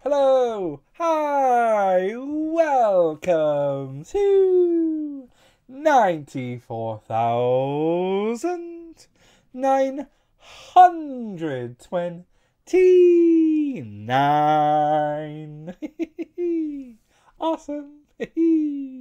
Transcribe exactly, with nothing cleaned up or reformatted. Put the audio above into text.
Hello, hi, welcome to ninety-four thousand nine hundred twenty-nine. Awesome.